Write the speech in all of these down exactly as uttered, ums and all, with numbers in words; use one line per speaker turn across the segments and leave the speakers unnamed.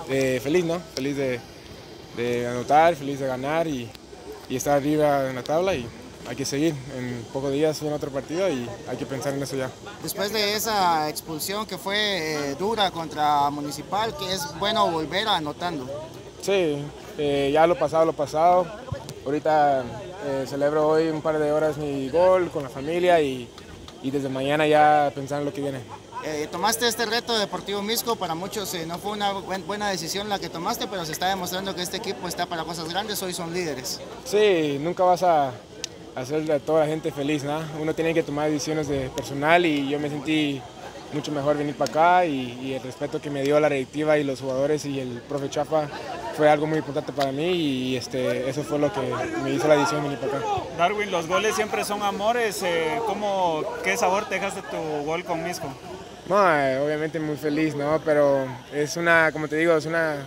Eh, feliz, ¿no? Feliz de, de anotar, feliz de ganar y, y estar arriba en la tabla y hay que seguir. En pocos días viene otro partido y hay que pensar en eso ya.
Después de esa expulsión que fue eh, dura contra Municipal, que es bueno volver anotando.
Sí, eh, ya lo pasado, lo pasado. Ahorita eh, celebro hoy un par de horas mi gol con la familia y, y desde mañana ya pensar en lo que viene.
Eh, tomaste este reto de Deportivo Misco, para muchos eh, no fue una buen, buena decisión la que tomaste, pero se está demostrando que este equipo está para cosas grandes, hoy son líderes.
Sí, nunca vas a hacer a toda la gente feliz, ¿no? Uno tiene que tomar decisiones de personal y yo me sentí mucho mejor venir para acá y, y el respeto que me dio la directiva y los jugadores y el profe Chapa fue algo muy importante para mí y este, eso fue lo que me hizo la decisión de venir para acá.
Darwin, los goles siempre son amores, eh, ¿cómo, ¿qué sabor te dejaste tu gol con Misco?
No, eh, obviamente muy feliz, ¿no? Pero es una, como te digo, es una,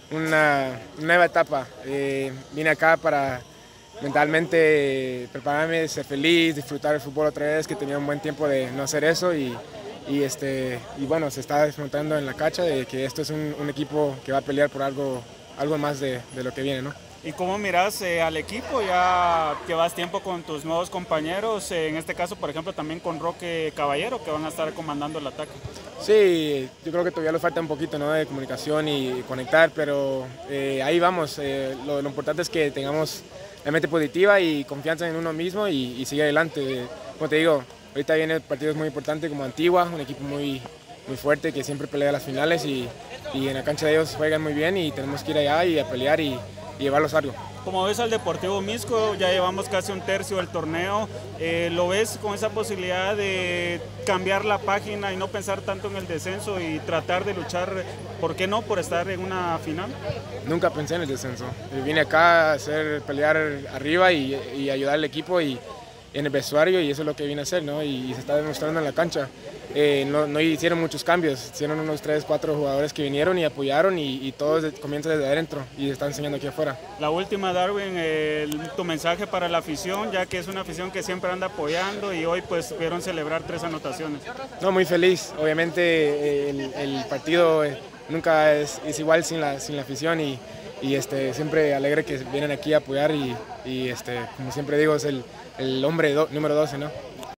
una nueva etapa. Eh, vine acá para mentalmente prepararme, ser feliz, disfrutar el fútbol otra vez, que tenía un buen tiempo de no hacer eso y, y, este, y bueno, se está desmontando en la cancha de que esto es un, un equipo que va a pelear por algo, algo más de, de lo que viene, ¿no?
¿Y cómo miras eh, al equipo? Ya llevas tiempo con tus nuevos compañeros, eh, en este caso, por ejemplo, también con Roque Caballero, que van a estar comandando el ataque.
Sí, yo creo que todavía le falta un poquito, ¿no?, de comunicación y conectar, pero eh, ahí vamos. Eh, lo, lo importante es que tengamos la mente positiva y confianza en uno mismo y, y seguir adelante. Como te digo, ahorita vienen partidos muy importantes como Antigua, un equipo muy, muy fuerte que siempre pelea las finales y, y en la cancha de ellos juegan muy bien y tenemos que ir allá y a pelear y, y llevarlos a algo.
Como ves al Deportivo Misco, ya llevamos casi un tercio del torneo, eh, ¿lo ves con esa posibilidad de cambiar la página y no pensar tanto en el descenso y tratar de luchar, por qué no, por estar en una final?
Nunca pensé en el descenso, vine acá a hacer, pelear arriba y, y ayudar al equipo y en el vestuario y eso es lo que vine a hacer, ¿no? Y, y se está demostrando en la cancha. Eh, no, no hicieron muchos cambios, hicieron unos tres, cuatro jugadores que vinieron y apoyaron y, y todo comienza desde adentro y se está enseñando aquí afuera.
La última, Darwin, eh, tu mensaje para la afición, ya que es una afición que siempre anda apoyando y hoy pues pudieron celebrar tres anotaciones.
No, muy feliz, obviamente el, el partido nunca es, es igual sin la, sin la afición y, y este, siempre alegre que vienen aquí a apoyar y, y este, como siempre digo, es el, el hombre do, número doce, ¿no?